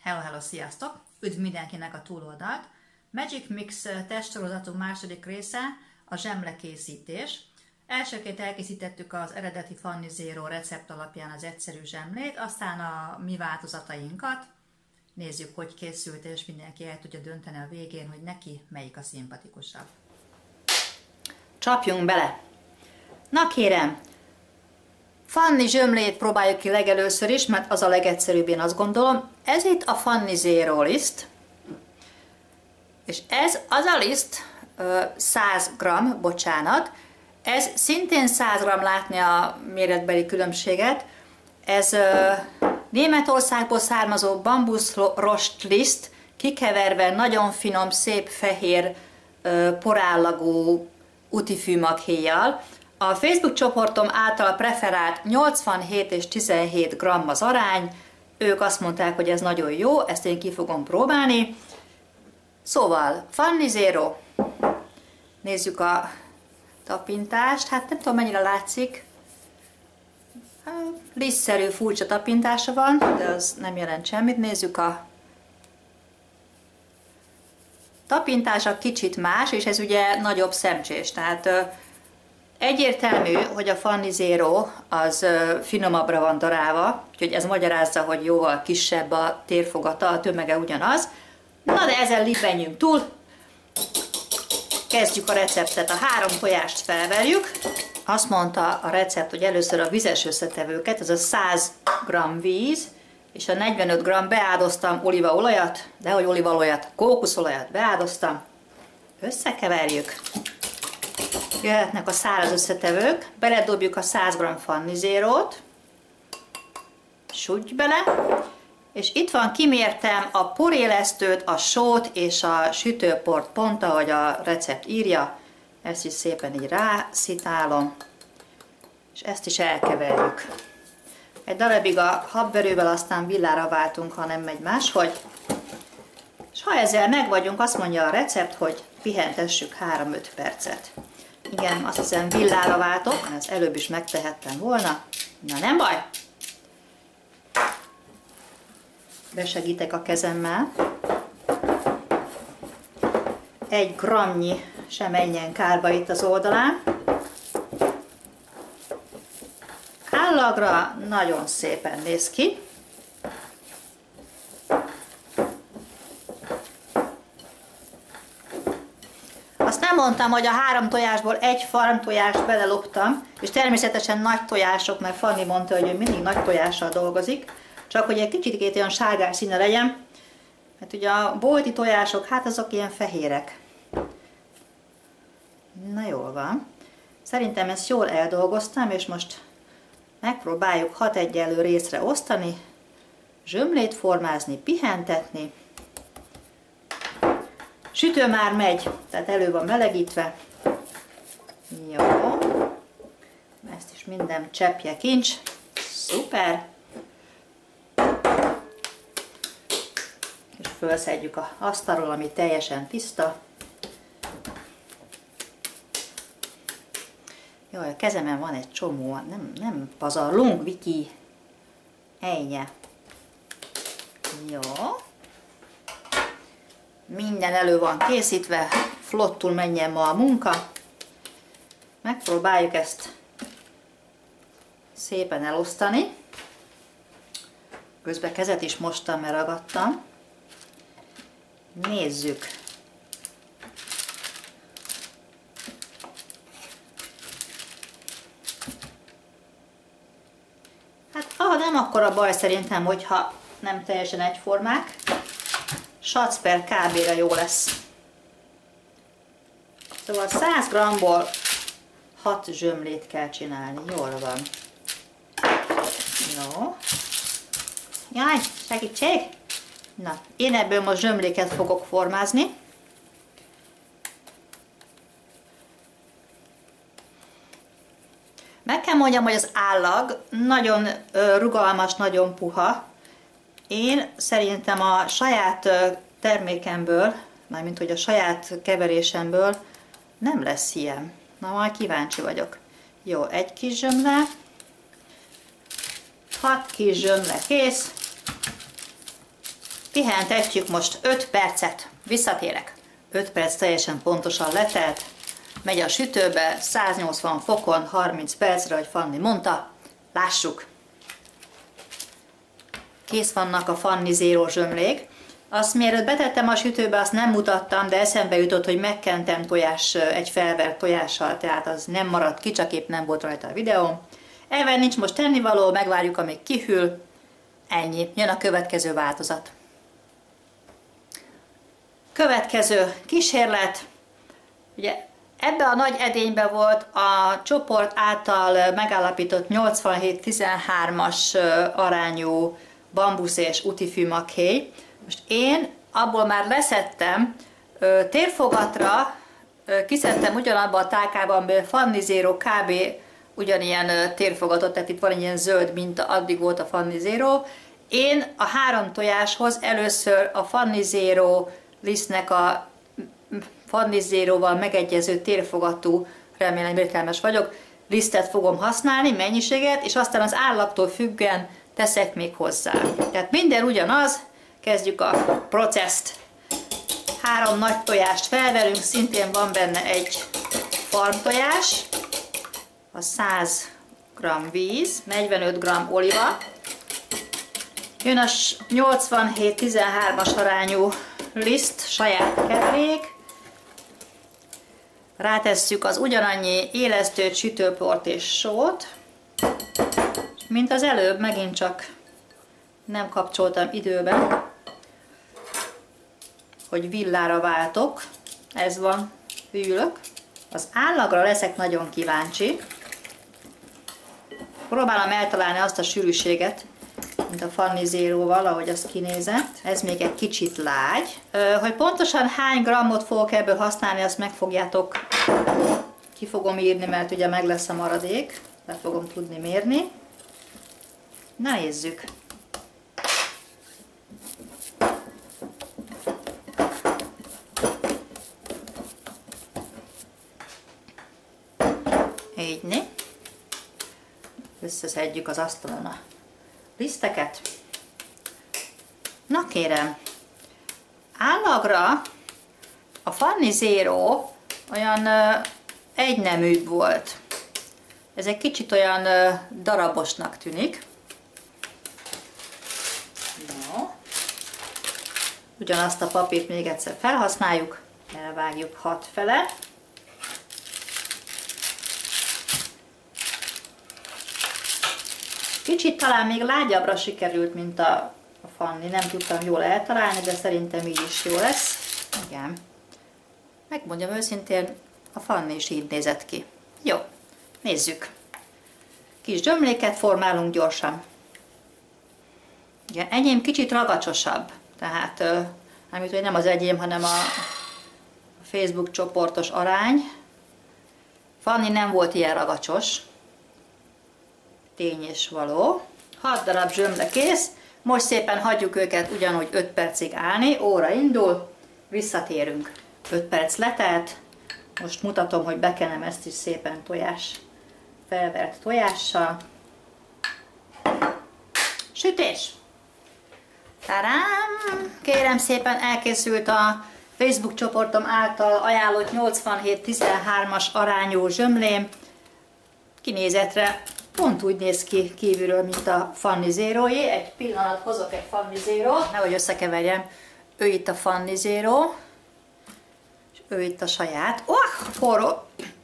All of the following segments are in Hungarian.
Hello, sziasztok! Üdv mindenkinek a túloldalt! Magic Mix testsorozatunk második része a zsemlekészítés. Elsőként elkészítettük az eredeti Fanny Zero recept alapján az egyszerű zsemlét, aztán a mi változatainkat. Nézzük, hogy készült, és mindenki el tudja dönteni a végén, hogy neki melyik a szimpatikusabb. Csapjunk bele! Na kérem! Fanny zsömlét próbáljuk ki legelőször is, mert az a legegyszerűbb, én azt gondolom. Ez itt a Fanny Zero liszt, és ez az a liszt 100 g, bocsánat, ez szintén 100 g, látni a méretbeli különbséget. Ez Németországból származó bambuszrost liszt, kikeverve nagyon finom, szép, fehér, porállagú utifűmaghéjjal. A Facebook csoportom által preferált 87 és 17 g az arány, ők azt mondták, hogy ez nagyon jó, ezt én ki fogom próbálni. Szóval, Fanny Zero, nézzük a tapintást, hát nem tudom mennyire látszik, lisztszerű, furcsa tapintása van, de az nem jelent semmit. Nézzük a tapintása kicsit más, és ez ugye nagyobb szemcsés, tehát egyértelmű, hogy a Fanny Zero az finomabbra van darálva, úgyhogy ez magyarázza, hogy jóval kisebb a térfogata, a tömege ugyanaz. Na de ezen libbenjünk túl, kezdjük a receptet, a 3 tojást felverjük. Azt mondta a recept, hogy először a vizes összetevőket, ez a 100 g víz, és a 45 g beáldoztam olívaolajat, dehogy olívaolajat, kókuszolajat beáldoztam, összekeverjük. Jöhetnek a száraz összetevők, beledobjuk a 100 g Fanny Zero-t, sújtj bele, és itt van, kimértem a porélesztőt, a sót és a sütőport pont, ahogy a recept írja. Ezt is szépen így rászitálom, és ezt is elkeverjük. Egy darabig a habverővel, aztán villára váltunk, ha nem megy máshogy. És ha ezzel meg vagyunk, azt mondja a recept, hogy pihentessük 3-5 percet. Igen, azt hiszem villára váltok, ezt előbb is megtehettem volna. Na nem baj! Besegítek a kezemmel. 1 grammnyi sem menjen kárba itt az oldalán. Állagra nagyon szépen néz ki. Azt nem mondtam, hogy a 3 tojásból 1 farm tojást beleloptam, és természetesen nagy tojások, mert Fanny mondta, hogy ő mindig nagy tojással dolgozik, csak hogy egy kicsit olyan sárgás színe legyen, mert ugye a bolti tojások, hát azok ilyen fehérek. Na jól van. Szerintem ezt jól eldolgoztam, és most megpróbáljuk 6 egyenlő részre osztani, zsömlét formázni, pihentetni. Sütő már megy, tehát elő van melegítve. Jó. Ezt is minden cseppje kincs. Szuper. És felszedjük az asztalról, ami teljesen tiszta. Jaj, a kezemen van egy csomó, nem pazarlunk, Viki. Ennyi. Jó. Minden elő van készítve, flottul menjen ma a munka. Megpróbáljuk ezt szépen elosztani. Közben kezet is mostam, mert ragadtam. Nézzük. Hát nem akkor a baj szerintem, hogyha nem teljesen egyformák. Sac per kb-re jó lesz. Szóval 100 g-ból 6 zsömlét kell csinálni. Jól van. Jó. Jaj, segítség! Na, én ebből most zsömléket fogok formázni. Meg kell mondjam, hogy az állag nagyon rugalmas, nagyon puha. Én szerintem a saját termékemből, mármint hogy a saját keverésemből nem lesz ilyen. Na, majd kíváncsi vagyok. Jó, 1 kis zsömle, 6 kis zsömle kész. Pihentetjük most 5 percet. Visszatérek. 5 perc teljesen pontosan letelt. Megy a sütőbe 180 fokon 30 percre, ahogy Fanni mondta. Lássuk. Kész vannak a Fanni Zero zsömlék. Azt mielőtt betettem a sütőbe, azt nem mutattam, de eszembe jutott, hogy megkentem egy felvert tojással, tehát az nem maradt ki, csak épp nem volt rajta a videó. Ebben nincs most tennivaló, megvárjuk, amíg kihűl. Ennyi. Jön a következő változat. Következő kísérlet. Ugye ebbe a nagy edénybe volt a csoport által megállapított 87-13-as arányú bambusz és utifű makhéj. Most én abból már leszettem térfogatra, kiszedtem ugyanabba a tálkában, amiben Fanni Zero kb. Ugyanilyen térfogatot, tehát itt van egy ilyen zöld minta, addig volt a Fanni Zero. Én a 3 tojáshoz először a Fanni Zero lisztnek a Fanni Zero-val megegyező térfogatú, remélem értelmes vagyok, lisztet fogom használni, mennyiséget, és aztán az állattól függően teszek még hozzá. Tehát minden ugyanaz, kezdjük a processzt. 3 nagy tojást felverünk, szintén van benne egy farmtojás, a 100 g víz, 45 g oliva, jön a 87-13-as arányú liszt, saját keverék, rátesszük az ugyanannyi élesztőt, sütőport és sót, mint az előbb, megint csak nem kapcsoltam időben, hogy villára váltok, ez van, hűlök. Az állagra leszek nagyon kíváncsi, próbálom eltalálni azt a sűrűséget, mint a Fanni Zero-val, ahogy az kinézett. Ez még egy kicsit lágy. Hogy pontosan hány grammot fogok ebből használni, azt meg fogjátok, ki fogom írni, mert ugye meg lesz a maradék, le fogom tudni mérni. Na nézzük! Így né. Összeszedjük az asztalon a liszteket. Na kérem, állagra a Fanni Zero olyan egyneműbb volt. Ez egy kicsit olyan darabosnak tűnik. No. Ugyanazt a papírt még egyszer felhasználjuk, elvágjuk 6 fele. Kicsit talán még lágyabbra sikerült, mint a Fanni, nem tudtam jól eltalálni, de szerintem így is jó lesz. Igen. Megmondjam őszintén, a Fanni is így nézett ki. Jó, nézzük. Kis gyömléket formálunk gyorsan. Igen, enyém kicsit ragacsosabb, tehát amit nem az enyém, hanem a Facebook csoportos arány. Fanni nem volt ilyen ragacsos. Tény és való. 6 darab zsömle kész. Most szépen hagyjuk őket ugyanúgy 5 percig állni. Óra indul. Visszatérünk. 5 perc letelt. Most mutatom, hogy bekenem ezt is szépen felvert tojással. Sütés! Tadám! Kérem szépen, elkészült a Facebook csoportom által ajánlott 87-13-as arányú zsömlém. Kinézetre pont úgy néz ki kívülről, mint a Fanni Zero-jé. Egy pillanat, hozok egy Fanni Zero-t, nehogy összekeverjem. Ő itt a Fanni Zero, és ő itt a saját. Forró!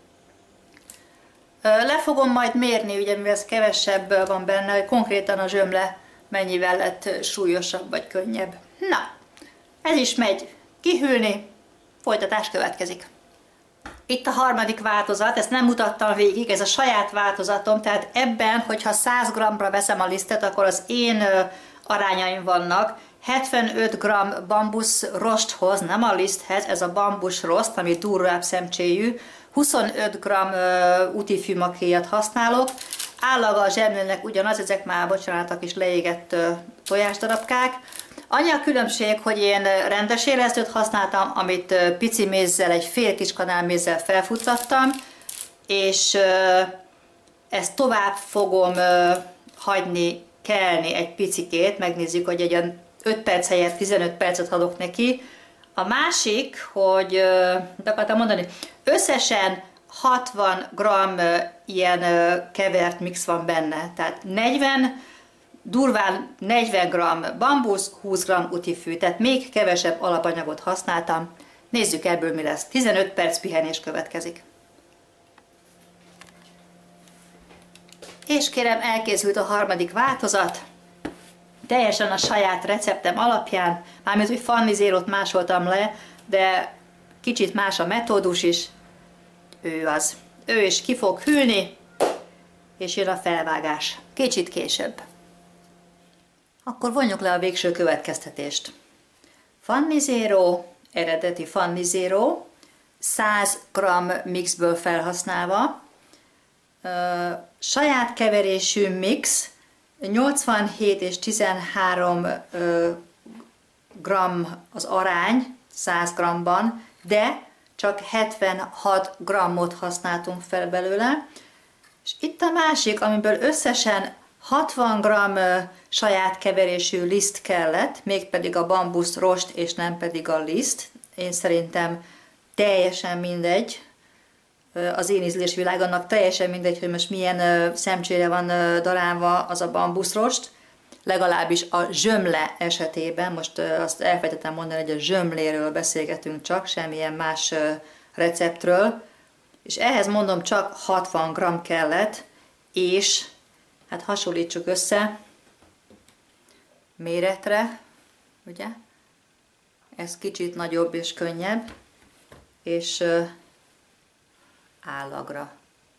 Le fogom majd mérni, ugye, mivel ez kevesebb van benne, hogy konkrétan a zsömle mennyivel lett súlyosabb vagy könnyebb. Na, ez is megy kihűlni, folytatás következik. Itt a harmadik változat, ezt nem mutattam végig, ez a saját változatom, tehát ebben, hogyha 100 g-ra veszem a lisztet, akkor az én arányaim vannak. 75 g bambusz rosthoz, nem a liszthez, ez a bambusz rost, ami durvább szemcséjű, 25 g utifű makhéjat használok. Állaga a zsemlének ugyanaz, ezek már, bocsánat, a kis leégett tojásdarabkák. Annyi a különbség, hogy én rendes élesztőt használtam, amit pici mézzel, egy fél kis kanál mézzel felfuttattam, és ezt tovább fogom hagyni kelni egy picikét, megnézzük, hogy egy olyan 5 perc helyett 15 percet adok neki. A másik, hogy akartam mondani, összesen 60 g ilyen kevert mix van benne, tehát 40, durván 40 g bambusz, 20 g utifű, tehát még kevesebb alapanyagot használtam. Nézzük ebből mi lesz. 15 perc pihenés következik. És kérem, elkészült a harmadik változat. Teljesen a saját receptem alapján, mármint úgy Fanny Zero-t másoltam le, de kicsit más a metódus is. Ő az. Ő is ki fog hűlni, és jön a felvágás. Kicsit később. Akkor vonjuk le a végső következtetést. Fanny Zero, eredeti Fanny Zero, 100 g mixből felhasználva, saját keverésű mix, 87 és 13 g az arány 100 g-ban, de csak 76 g-ot használtunk fel belőle. És itt a másik, amiből összesen 60 g saját keverésű liszt kellett, mégpedig a bambusz rost és nem pedig a liszt. Én szerintem teljesen mindegy, az én ízlésvilágomnak teljesen mindegy, hogy most milyen szemcsére van darálva az a bambuszrost, legalábbis a zsömle esetében, most azt elfelejtettem mondani, hogy a zsömléről beszélgetünk csak, semmilyen más receptről, és ehhez mondom csak 60 g kellett, és hát hasonlítsuk össze méretre, ugye? Ez kicsit nagyobb és könnyebb, és állagra.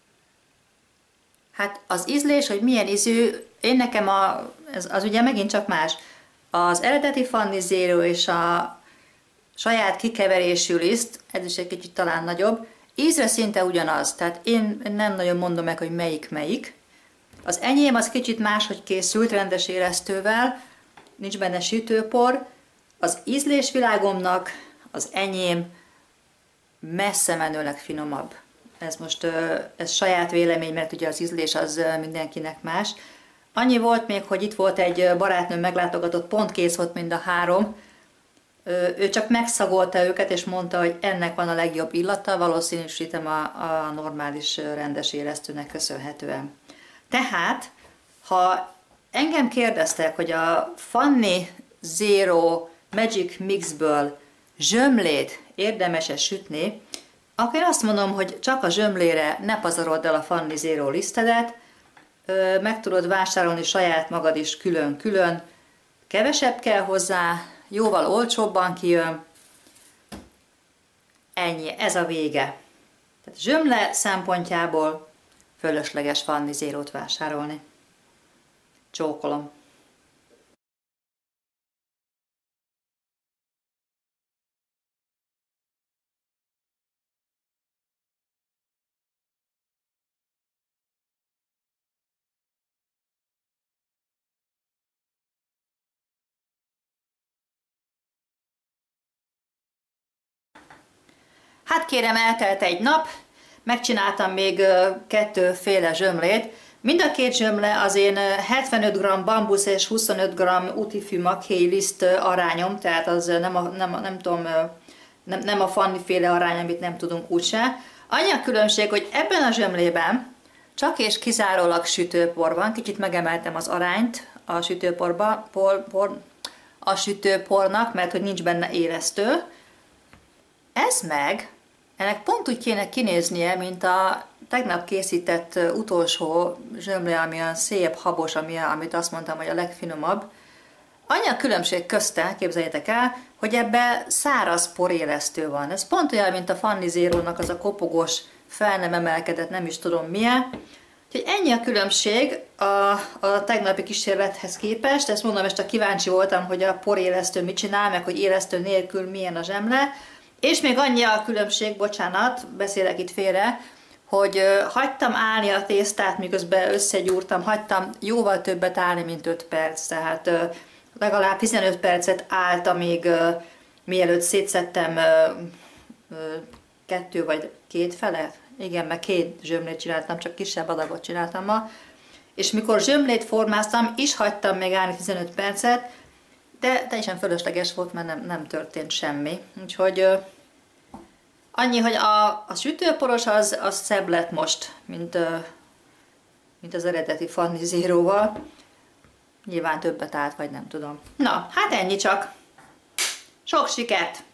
Hát az ízlés, hogy milyen ízű, én nekem az ugye megint csak más. Az eredeti Fanny Zero és a saját kikeverésű liszt, ez is egy kicsit talán nagyobb, ízre szinte ugyanaz, tehát én nem nagyon mondom meg, hogy melyik. Az enyém az kicsit máshogy készült, rendes élesztővel, nincs benne sütőpor. Az ízlésvilágomnak az enyém messze menőleg finomabb. Ez most ez saját vélemény, mert ugye az ízlés az mindenkinek más. Annyi volt még, hogy itt volt egy barátnőm meglátogatott, pont kész volt mind a három. Ő csak megszagolta őket, és mondta, hogy ennek van a legjobb illata, valószínűsítem a normális rendes élesztőnek köszönhetően. Tehát, ha engem kérdeztek, hogy a Fanny Zero Magic Mixből zsömlét érdemes-e sütni, akkor én azt mondom, hogy csak a zsömlére ne pazarold el a Fanny Zero lisztedet, meg tudod vásárolni saját magad is külön-külön, kevesebb kell hozzá, jóval olcsóbban kijön, ennyi, ez a vége. Tehát zsömle szempontjából fölösleges Fanny Zero-t vásárolni. Csókolom! Hát kérem, eltelt egy nap, megcsináltam még kettőféle zsömlét. Mind a két zsömle az én 75 g bambusz és 25 g utifű makhéj liszt arányom, tehát az nem a Fanny féle arány, amit nem tudunk úgyse. Annyi a különbség, hogy ebben a zsömlében csak és kizárólag sütőpor van, kicsit megemeltem az arányt a sütőpornak, mert hogy nincs benne élesztő. Ez meg, ennek pont úgy kéne kinéznie, mint a tegnap készített utolsó zsömle, ami olyan szép, habos, amit azt mondtam, hogy a legfinomabb. Annyi a különbség közte, képzeljétek el, hogy ebbe száraz porélesztő van. Ez pont olyan, mint a Fanny Zero-nak az a kopogós, fel nem emelkedett, nem is tudom milyen. Úgyhogy ennyi a különbség a tegnapi kísérlethez képest. Ezt mondom, most kíváncsi voltam, hogy a porélesztő mit csinál, meg hogy élesztő nélkül milyen a zsemle. És még annyi a különbség, bocsánat, beszélek itt félre, hogy hagytam állni a tésztát, miközben összegyúrtam, hagytam jóval többet állni, mint 5 perc, tehát legalább 15 percet állt, amíg mielőtt szétszettem 2 vagy 2 fele. Igen, meg 2 zsömlét csináltam, csak kisebb adagot csináltam ma. És mikor zsömlét formáztam, is hagytam még állni 15 percet, de teljesen fölösleges volt, mert nem történt semmi. Úgyhogy annyi, hogy a sütőporos az szebb lett most, mint az eredeti Fanny Zero-val. Nyilván többet állt, vagy nem tudom. Na, hát ennyi csak. Sok sikert!